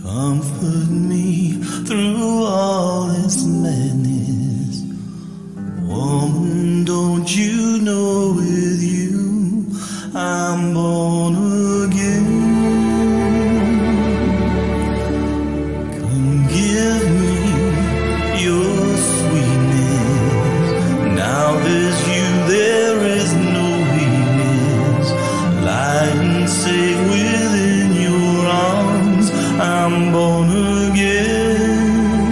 Comfort me through all this madness. Woman, don't you know with you I'm born again? Come give me your sweetness. Now there's you, there is no weakness. Lie and say within your arms I'm born again.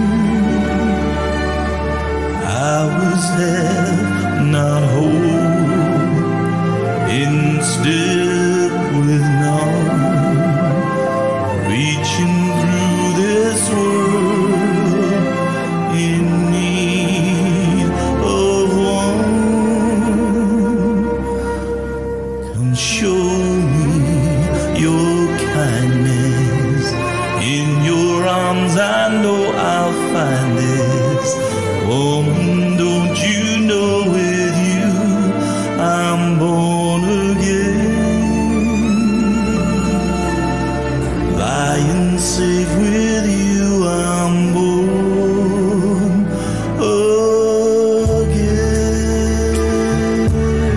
I was half, not whole, in step with none, reaching through this world in need of one. Come show me your kindness. In your arms I know I'll find this. Woman, don't you know with you I'm born again. Lying safe with you I'm born again.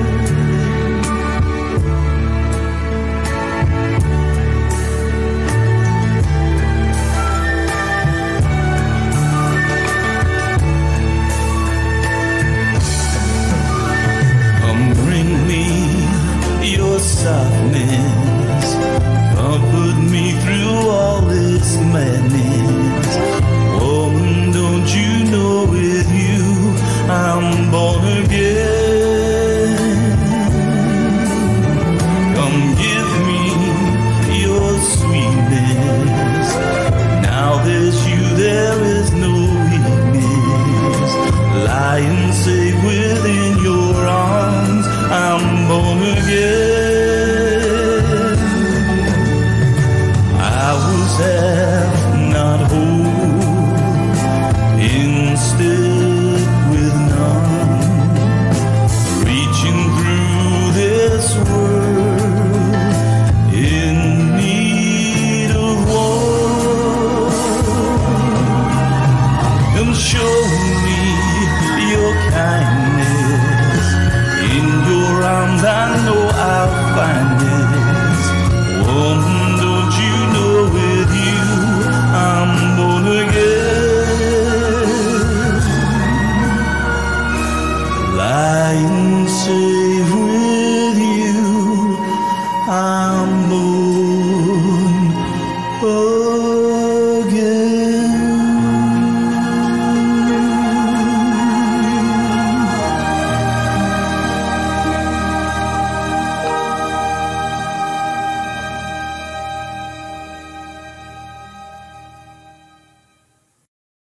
Bring me your softness, comfort me through all this madness. Woman, don't you know with you I'm born again? Come give me your sweetness. Now there's you, there is no weakness. Lying safe within your arms I'm born again. I was half, not whole, in step with none, reaching through this world in need of one. Come show me your kindness. In your arms I know I'll find this. Woman, don't you know with you I'm born again. Lying safe